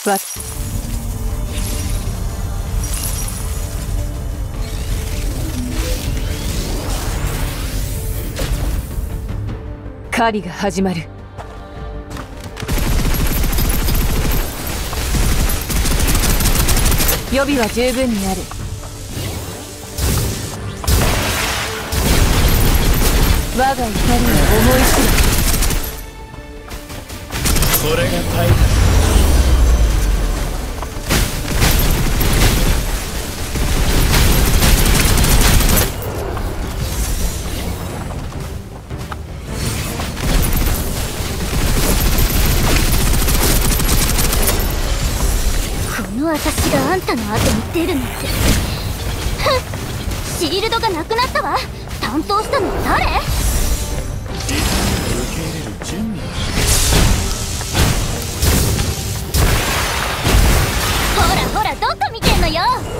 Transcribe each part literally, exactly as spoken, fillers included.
わ狩りが始まる。予備は十分にある。我が怒りを思い知る。 それが大義。 私があんたの後に出るなんて。ふん、シールドがなくなったわ。担当したのは誰？ 受け入れる準備。 ほらほら、どこ見てんのよ。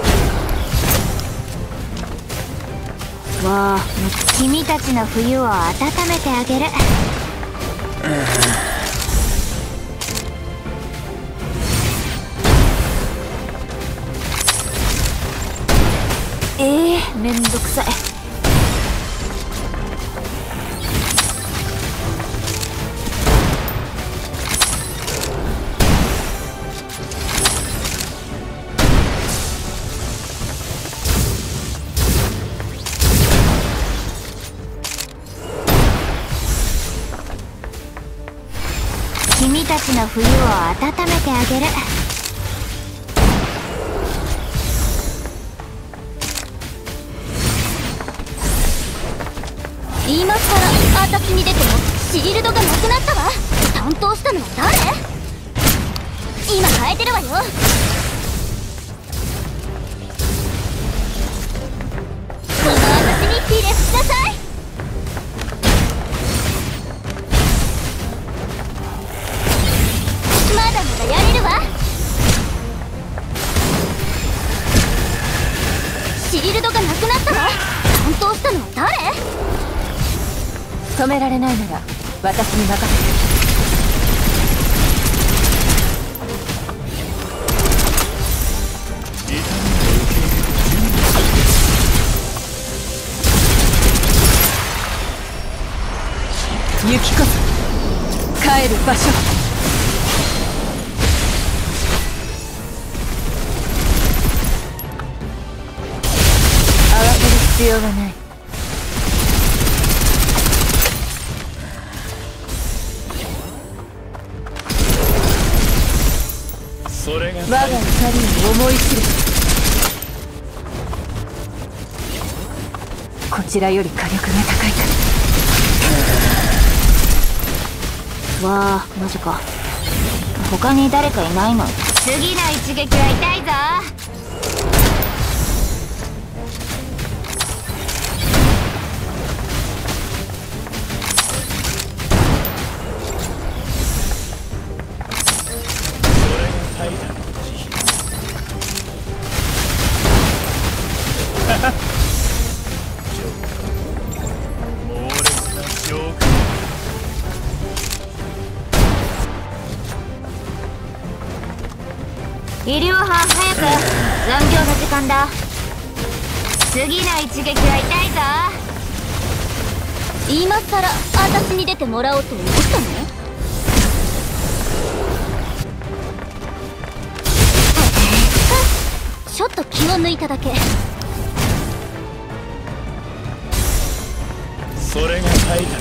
わあ、君たちの冬を温めてあげる。ええー、めんどくさい。君たちの冬を温めてあげる。 今さら私に出てもシールドがなくなったわ。担当したのは誰？今変えてるわよ。この私にひれ伏しなさい。まだまだやれるわ。シールドがなくなったわ。担当したのは誰？ 止められないなら私に任せて。雪こそ帰る場所。慌てる必要はない。 それが我が怒りを思い知る。こちらより火力が高いか。 わあ、マジか。他に誰かいないの？次の一撃は痛いぞ。医療班、早く残業の時間だ。次の一撃は痛いぞ。 今さら私に出てもらおうと思ったの？ちょっと気を抜いただけ。 それが大義。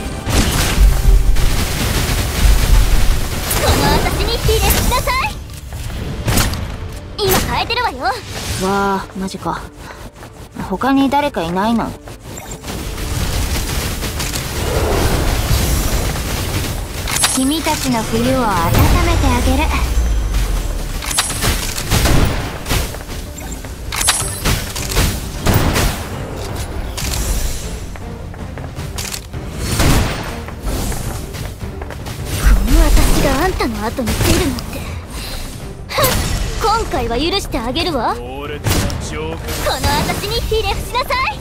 この私にひれ伏しなさい。今変えてるわよ。 わあ、マジか。他に誰かいないの？君たちの冬を温めてあげる。 この私があんたの後に出るなんて。今回は許してあげるわ。この私にひれ伏しなさい。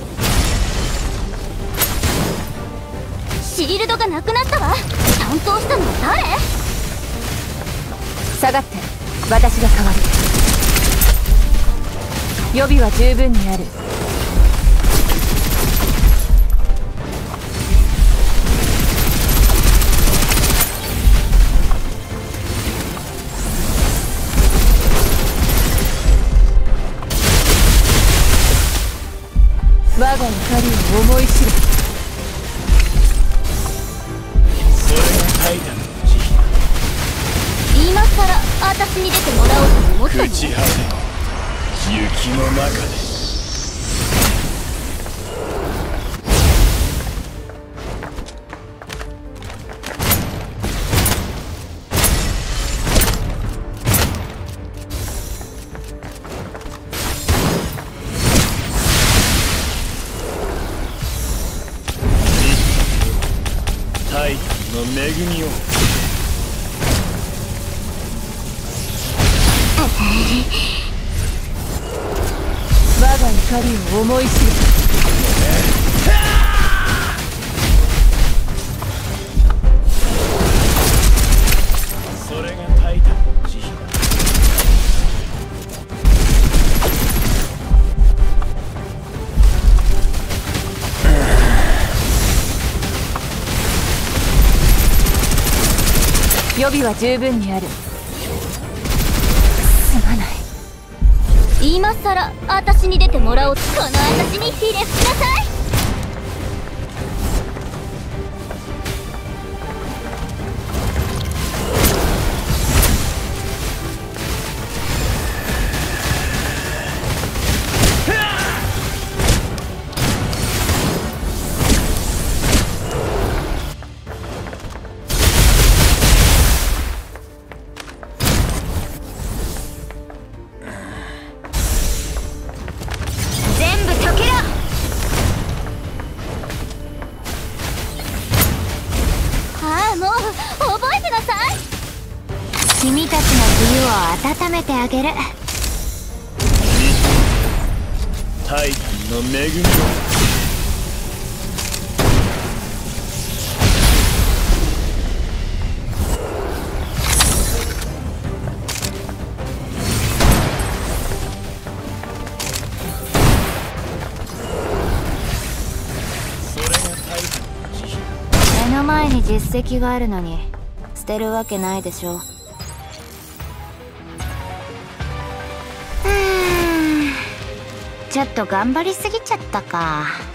シールドがなくなったわ。担当したのは誰？ 下がって。 私が代わる。予備は十分にある。我が怒りを思い知る。 それがタイタンの慈悲。 今さら私に出てもらおうと思ったの？ 朽ち果て雪の中で。タイタンの恵みを。 我が怒りを思い知る。 それがタイタンの慈悲だ。 予備は十分にある。すまない。 今さら私に出てもらおうと。この私にひれ伏しなさい。 君たちの冬を温めてあげる。 タイタンの恵みを。それがタイタンの慈悲。 目の前に実績があるのに捨てるわけないでしょ。ちょっと頑張りすぎちゃったか。